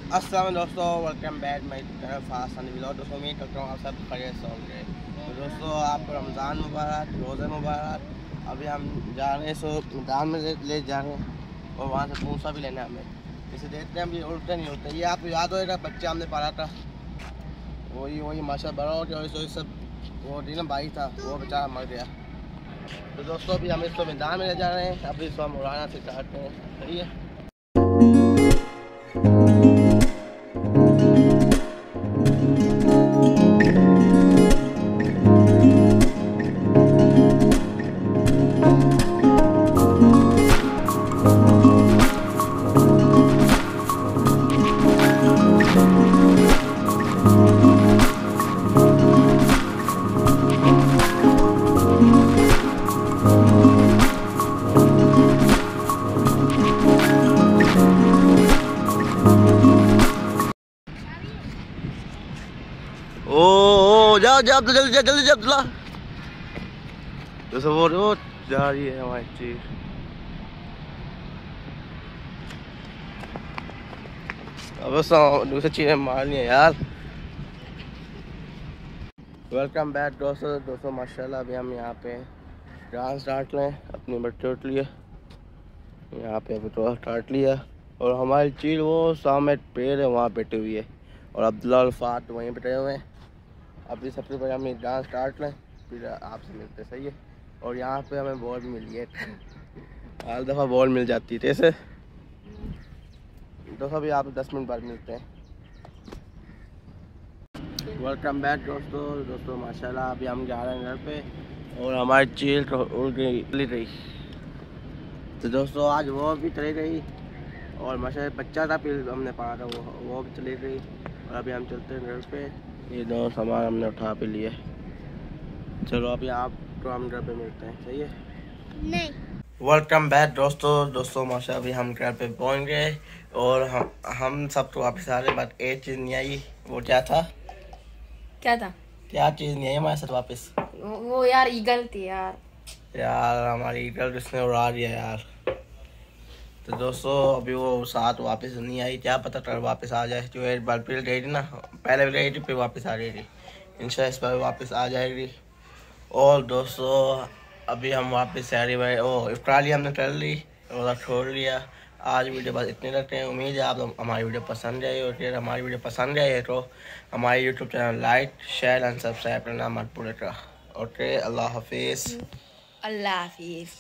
अस्सलाम दोस्तों, welcome back my channel fast and vlog. दोस्तों उम्मीद करता हूँ आप सब खैरियत से होंगे। तो दोस्तों आपको रमज़ान मुबारक, रोज़े मुबारक। अभी हम जा रहे हैं सो मैदान में ले जा रहे हैं और वहाँ से पूसा भी लेना है हमें। इसे देखते हैं अभी उड़ते नहीं उड़ते। ये आपको याद होगा बच्चा हमने पाला था, वही माशा बड़ा हो गया। वही सब वो ना भाई था, वो बेचारा मर गया। तो दोस्तों अभी हम इसको मैदान में ले जा रहे हैं। अभी इसको हम उड़ाना से चाहते हैं, सही है। ओ जाओ जाओ जल्दी जल्दी जल्दी ला। वो जा रही है हमारी चीज। अब दूसरी चीजें मारनी है यार। वेलकम बैक दोस्तों माशाल्लाह अभी हम यहाँ पे डांस स्टार्ट लें, अपनी बच्चे उठ लिए यहाँ पे, अभी तो स्टार्ट लिया। और हमारी चीज वो सामने पेड़ है वहाँ बैठी हुई है और अब्दुल्ला अल्फात वहीं बैठे हुए हैं। अभी सबसे पहले हम डांस स्टार्ट लें, फिर आपसे मिलते, सही है। और यहाँ पे हमें बॉल भी मिली है। हर दफ़ा बॉल मिल जाती है जैसे। तो अभी आप 10 मिनट बाद मिलते हैं। वेलकम बैक दोस्तों माशाल्लाह अभी हम जा रहे हैं घर पे और हमारी चील तो उड़ गई रही। तो दोस्तों आज वो भी चली गई और माशाल्लाह बच्चा था फिर हमने पाला था, वो भी चली गई। और अभी हम चलते हैं घर पे। ये दो सामान हमने उठा पे लिए। चलो अभी आप तो हम घर पे मिलते हैं, सही है। नहीं। वेलकम बैक दोस्तों माशाल्लाह अभी हम घर पे पहुंच गए और हम सब तो वापस आ रहे। बट एक चीज़ नहीं आई। वो क्या था? क्या चीज़ नहीं आई हमारे साथ वापस? वो यार ईगल थी यार हमारी ईगल जिसने उड़ा दिया यार। तो दोस्तों अभी वो साथ वापस नहीं आई, क्या पता कल वापस आ जाए। जो एक बार फिर गई थी ना, पहले भी गई थी फिर वापस आ रही थी। इंशाल्लाह इस बार वापस आ जाएगी। और दोस्तों अभी हम वापस शहरी भाई इफ्तारी हमने कर ली और छोड़ लिया। आज वीडियो बस इतने रखते हैं। उम्मीद है आप हमारी वीडियो पसंद आई। और फिर हमारी वीडियो पसंद आई है तो हमारे YouTube channel like share and subscribe करना मत भूलिएगा। ओके, अल्लाह हाफिज़। अल्लाह हाफिज़।